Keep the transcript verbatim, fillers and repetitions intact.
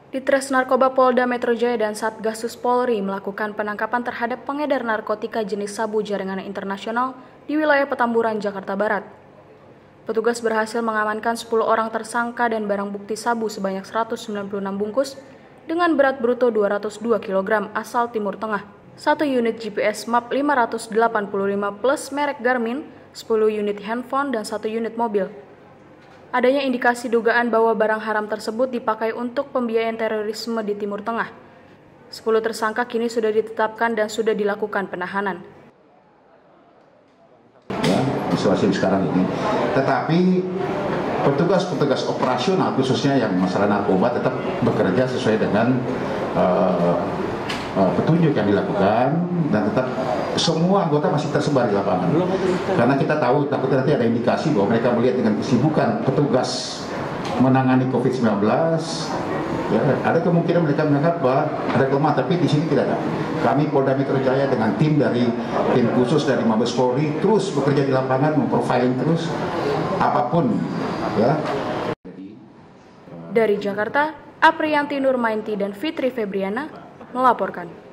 Ditres Narkoba Polda Metro Jaya dan Satgasus Polri melakukan penangkapan terhadap pengedar narkotika jenis sabu jaringan internasional di wilayah Petamburan, Jakarta Barat. Petugas berhasil mengamankan sepuluh orang tersangka dan barang bukti sabu sebanyak seratus sembilan puluh enam bungkus dengan berat bruto dua ratus dua kilogram asal Timur Tengah, satu unit G P S map lima ratus delapan puluh lima plus merek Garmin, sepuluh unit handphone, dan satu unit mobil. Adanya indikasi dugaan bahwa barang haram tersebut dipakai untuk pembiayaan terorisme di Timur Tengah. sepuluh tersangka kini sudah ditetapkan dan sudah dilakukan penahanan. Ya, situasi sekarang ini. Tetapi petugas-petugas operasional khususnya yang masalah narkoba tetap bekerja sesuai dengan uh, uh, petunjuk yang dilakukan dan tetap semua anggota masih tersebar di lapangan. Karena kita tahu takutnya nanti ada indikasi bahwa mereka melihat dengan kesibukan petugas menangani covid sembilan belas, ya, ada kemungkinan mereka menganggap bahwa ada kelemahan, tapi di sini tidak ada. Kami Polda Metro Jaya dengan tim dari tim khusus dari Mabes Polri terus bekerja di lapangan, memprofiling terus apapun, ya. Dari Jakarta, Apriyanti Nurmainti dan Fitri Febriana melaporkan.